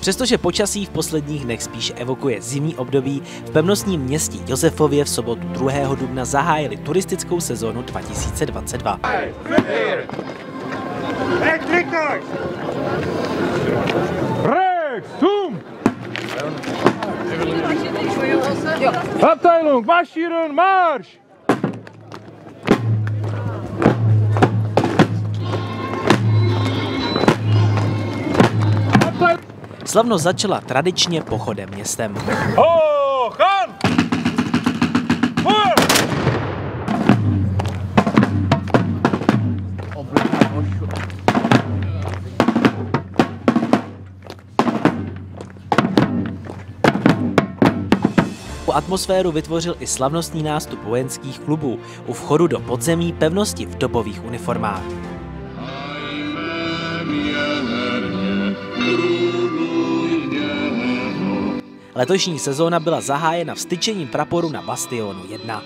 Přestože počasí v posledních dnech spíš evokuje zimní období, v pevnostním městě Josefově v sobotu 2. dubna zahájili turistickou sezónu 2022. Abteilung, marschieren, marsch! Slavnost začala tradičně pochodem městem. Atmosféru vytvořil i slavnostní nástup vojenských klubů u vchodu do podzemí pevnosti v dobových uniformách. Letošní sezóna byla zahájena vstyčením praporu na Bastionu 1.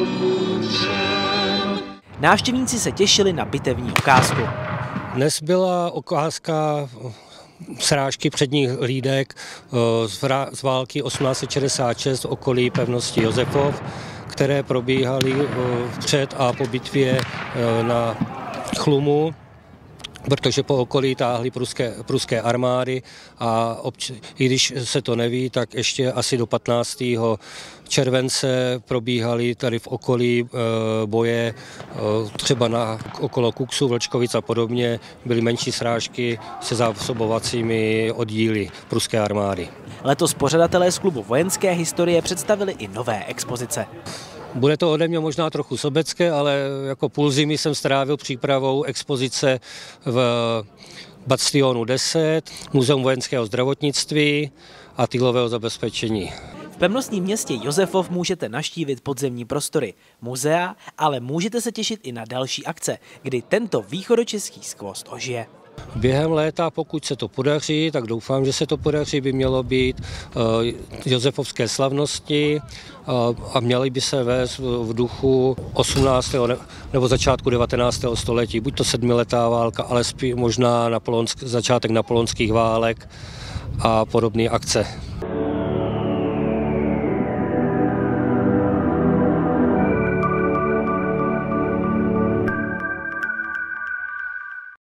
Návštěvníci se těšili na bitevní ukázku. Dnes byla ukázka srážky předních hlídek z války 1866 v okolí pevnosti Josefov, které probíhaly před a po bitvě na Chlumu, protože po okolí táhly pruské armády a i když se to neví, tak ještě asi do 15. července probíhaly tady v okolí boje, třeba okolo Kuksu, Vlčkovic a podobně, byly menší srážky se zásobovacími oddíly pruské armády. Letos pořadatelé z klubu vojenské historie představili i nové expozice. Bude to ode mě možná trochu sobecké, ale jako půl zimy jsem strávil přípravou expozice v Bastionu 10, Muzeum vojenského zdravotnictví a tylového zabezpečení. V pevnostním městě Josefov můžete navštívit podzemní prostory, muzea, ale můžete se těšit i na další akce, kdy tento východočeský skvost ožije. Během léta, pokud se to podaří, tak doufám, že se to podaří, by mělo být josefovské slavnosti a měly by se vést v duchu 18. nebo začátku 19. století. Buď to sedmiletá válka, ale možná začátek napoleonských válek a podobné akce.